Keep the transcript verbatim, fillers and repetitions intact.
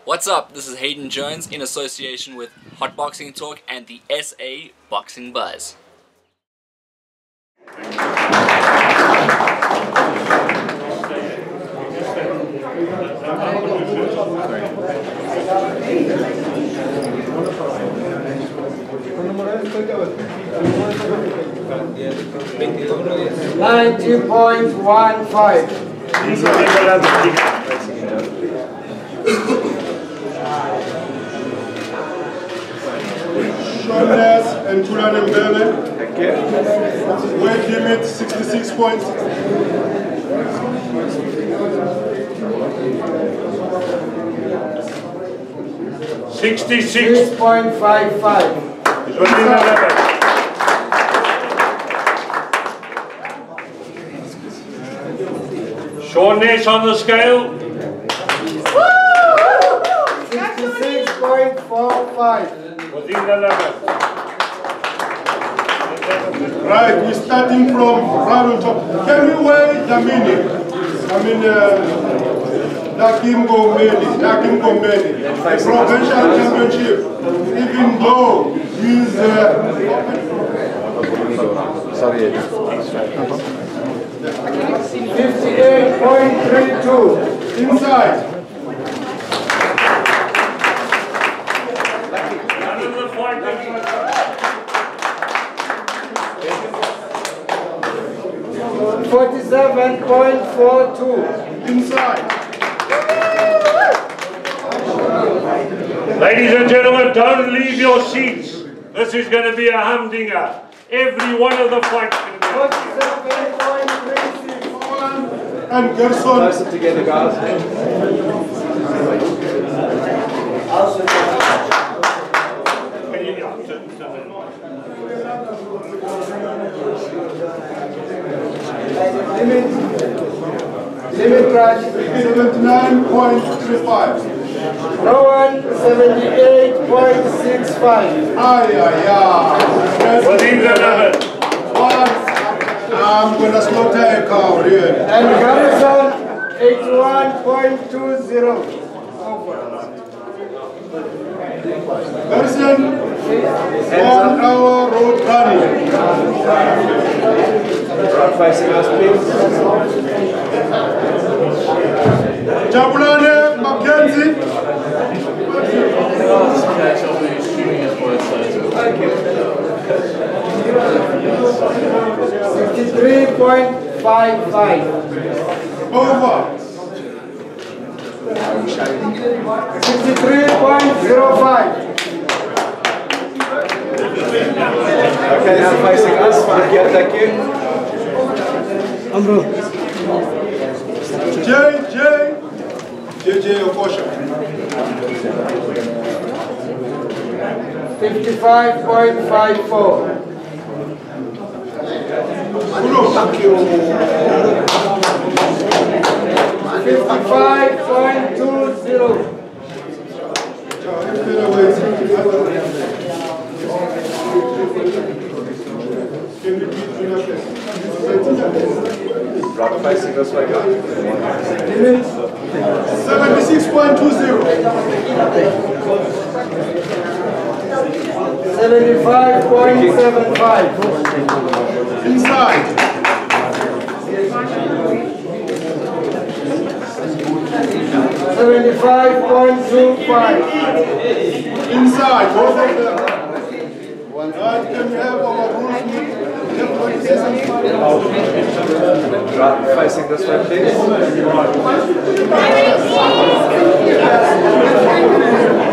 What's up? This is Hayden Jones in association with Hot Boxing Talk and the S A Boxing Buzz. ninety point one five. Ness and Mbenge. Weight limit sixty-six points. sixty-six point five five. Sean Ness on the scale. sixty-six point four five. Within the level. Right, we're starting from right on top. Can we weigh Yamini? I mean, uh, Nakim Mbenge, Nakim Mbenge, provincial championship, even though he's uh, fifty-eight point three two. Inside. forty-seven point four two. Inside. Ladies and gentlemen, don't leave your seats. This is going to be a humdinger. Every one of the fights is going to be forty-seven point three six. And Gerson. Closer together, guys. Limit. Limit rush. seventy-nine point three five. Rowan seventy-eight point six five. Ay, ay, ay. within the level. I'm going to slaughter a cow, really. And Garrison eighty-one point two zero. Person, one hour road running. Front facing us, please. Jabulane Mackenzie. sixty-three point five five. Over. sixty-three point zero five. Okay, now facing us. Thank you, thank you. J J. J J Okosha. fifty-five point five four. fifty-five point two zero. Right facing this way, guys. seventy-six point two zero. seventy-five point seven five. Inside. seventy-five point two five. Inside. Both of them. Right, can we have our rules? Right facing this way, please.